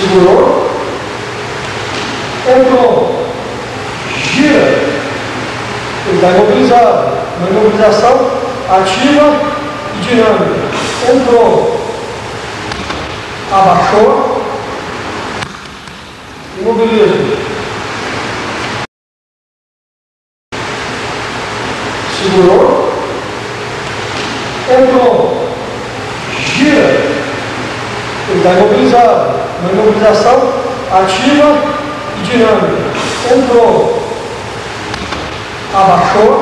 segurou, entrou, gira, ele está imobilizado. Uma imobilização ativa e dinâmica. Entrou, abaixou, imobiliza, segurou, entrou, gira, ele está imobilizado. Uma imobilização ativa e dinâmica. Entrou, abaixou,